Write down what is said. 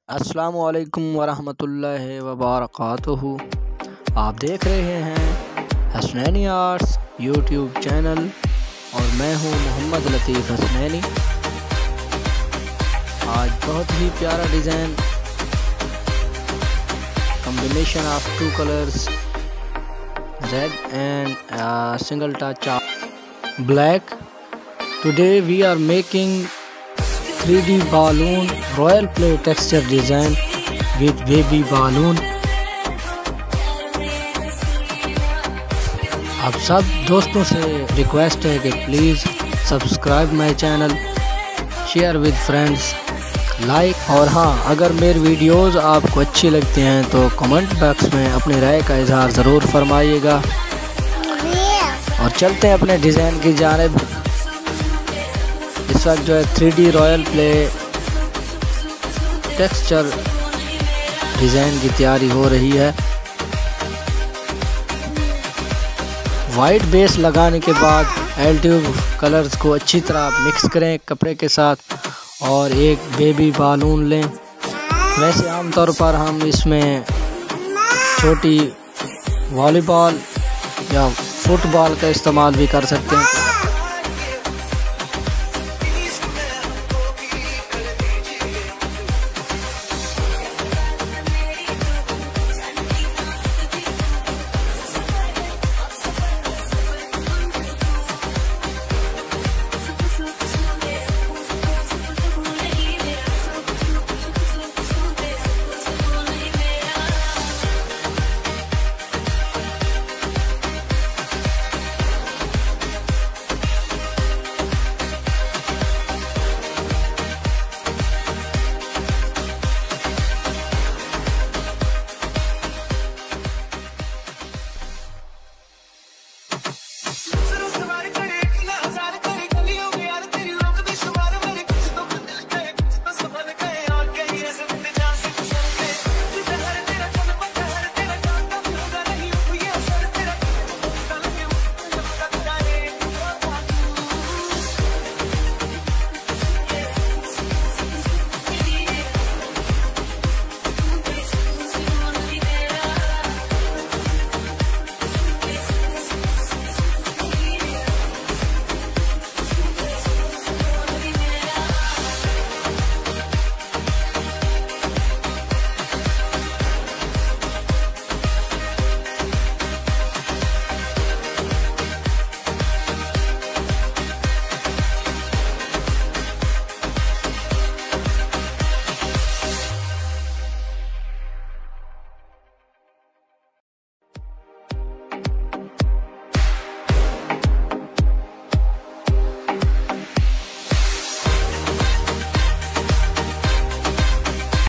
अस्सलामुअलैकुम वरहमतुल्लाहि वबरकातुहू। आप देख रहे हैं हसनैनी आर्ट्स यूट्यूब चैनल और मैं हूं मोहम्मद लतीफ़ हसनैनी। आज बहुत ही प्यारा design combination of two colours red and single touch of black. Today we are making 3D balloon royal play texture design with baby balloon. आप सब दोस्तों से रिक्वेस्ट है कि please subscribe my channel, share with friends, like. और हाँ, अगर मेरी वीडियोस आपको अच्छी लगती हैं तो कमेंट बॉक्स में अपनी राय का इजहार ज़रूर फरमाइएगा। और चलते हैं अपने डिज़ाइन की जानिब। इस वक्त जो है 3D royal play texture design की तैयारी हो रही है। वाइट बेस लगाने के बाद एल ट्यूब कलर्स को अच्छी तरह मिक्स करें कपड़े के साथ और एक बेबी बालून लें। वैसे आमतौर पर हम इसमें छोटी वॉलीबॉल या फुटबॉल का इस्तेमाल भी कर सकते हैं।